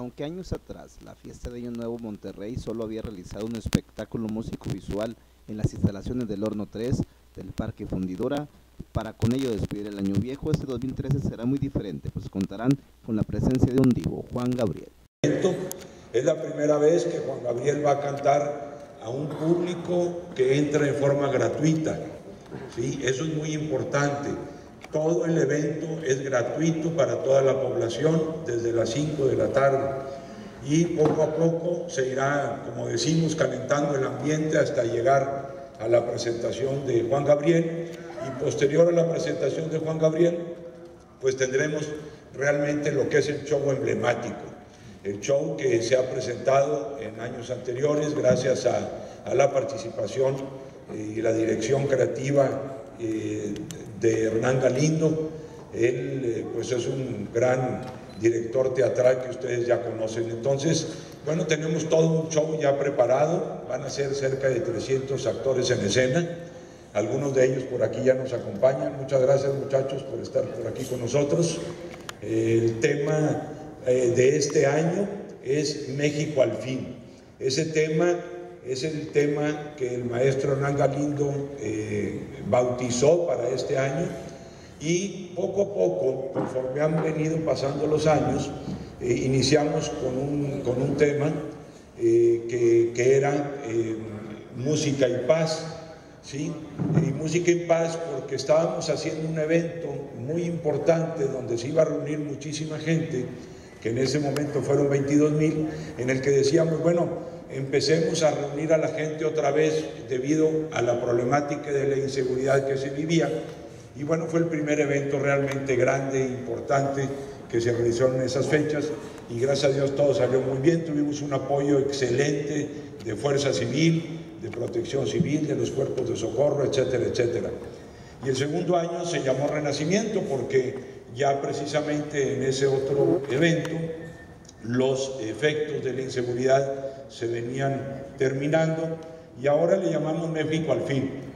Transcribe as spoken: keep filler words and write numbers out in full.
Aunque años atrás la fiesta de Año Nuevo Monterrey solo había realizado un espectáculo músico-visual en las instalaciones del Horno tres del Parque Fundidora, para con ello despedir el año viejo, este dos mil trece será muy diferente, pues contarán con la presencia de un divo, Juan Gabriel. Es la primera vez que Juan Gabriel va a cantar a un público que entra en forma gratuita, ¿sí? Eso es muy importante. Todo el evento es gratuito para toda la población desde las cinco de la tarde y poco a poco se irá, como decimos, calentando el ambiente hasta llegar a la presentación de Juan Gabriel, y posterior a la presentación de Juan Gabriel pues tendremos realmente lo que es el show emblemático, el show que se ha presentado en años anteriores gracias a, a la participación y la dirección creativa eh, de Hernán Galindo. Él eh, pues es un gran director teatral que ustedes ya conocen. Entonces, bueno, tenemos todo un show ya preparado, van a ser cerca de trescientos actores en escena, algunos de ellos por aquí ya nos acompañan. Muchas gracias, muchachos, por estar por aquí con nosotros. El tema eh, de este año es México al fin. Ese tema es el tema que el maestro Hernán Galindo eh, bautizó para este año, y poco a poco, conforme han venido pasando los años, eh, iniciamos con un, con un tema eh, que, que era eh, música y paz, ¿sí? Y música y paz porque estábamos haciendo un evento muy importante donde se iba a reunir muchísima gente, que en ese momento fueron veintidós mil, en el que decíamos, bueno, empecemos a reunir a la gente otra vez debido a la problemática de la inseguridad que se vivía. Y bueno, fue el primer evento realmente grande e importante que se realizó en esas fechas, y gracias a Dios todo salió muy bien. Tuvimos un apoyo excelente de Fuerza Civil, de Protección Civil, de los cuerpos de socorro, etcétera, etcétera. Y el segundo año se llamó Renacimiento porque ya precisamente en ese otro evento los efectos de la inseguridad se venían terminando, y ahora le llamamos México al fin.